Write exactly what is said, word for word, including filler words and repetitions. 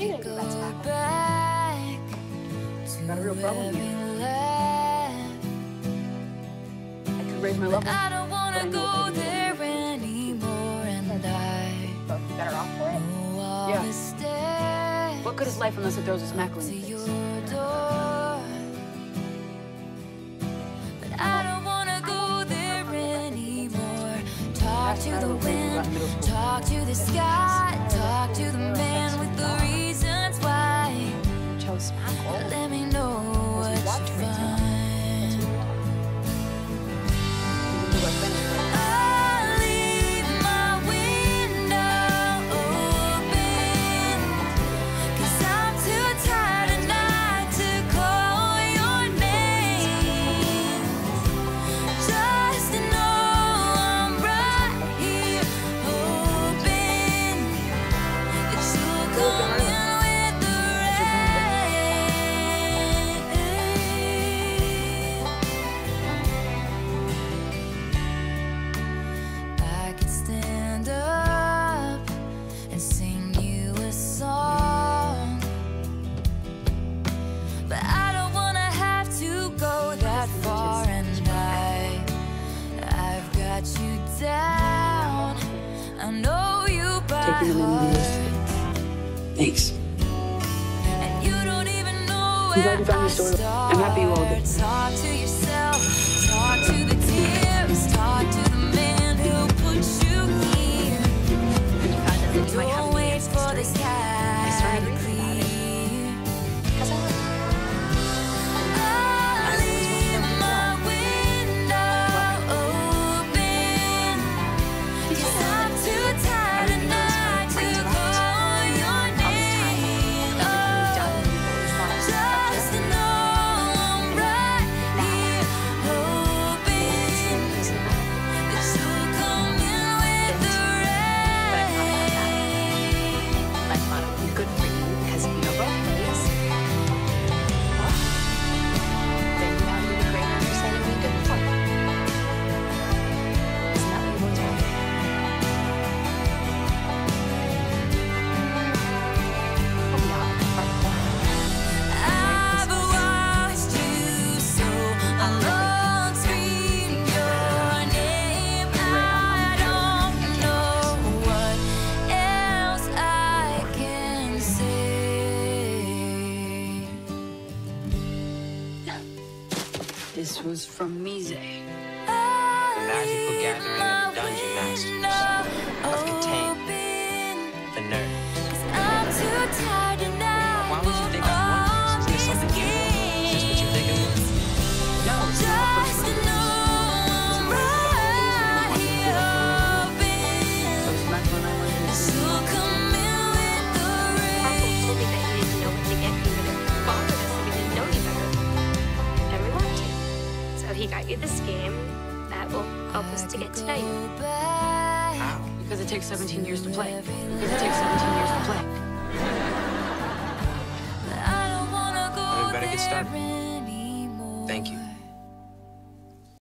are you gonna do that tobacco? Got a real problem here. I could raise my level. I don't wanna go there anymore, and I So better off for it? Yeah. What good is life unless it throws a smack in to the face? your door. But I don't wanna go there anymore. Talk to the wind, talk to the sky, talk to the man with the reasons why. Chose smackle. Let me know what you find. I'll leave my window open, 'cause I'm too tired tonight to call your name. Just to know I'm right here, hoping that you'll come in with the rain. I could stand up and sing you a song, but I don't wanna have to go that far, and I, I've got you down. I know you by Taking them in heart, this. Thanks. and you don't even know I'm glad where you found I your story. I'm happy you all did. start. Talk to yourself, talk to the tears, talk to the man who put you here. Don't wait for the sky to clear. I'll leave my window open, 'cause I'm too tired tonight to call your name. Oh, just to know I'm right here, hoping that you'll come in with the rain. Life motto, good for you, because you know both ways. Then you have the great understanding we good for. Isn't that what you want to do? Oh, yeah. I've watched you so long scream your name. I don't know what else I can say. This was from Mise. The magical gathering of the dungeon masters of Catan, the nerd. I'm too tired tonight. Why would you think I'm one? Is this something you want? Is this what you're thinking of? No, it's not Just to personal. know I'm right here, hoping So smack when I went that to you'll come in with the Uncle rain. told me that he didn't know what to get you, and it bothered us that we didn't know you better. And we want to. So he got you this game that will help us to get to know you. How? Because it takes seventeen years to play. Because it takes seventeen years to play. I don't wanna go Well, we better get there started. anymore. Thank you.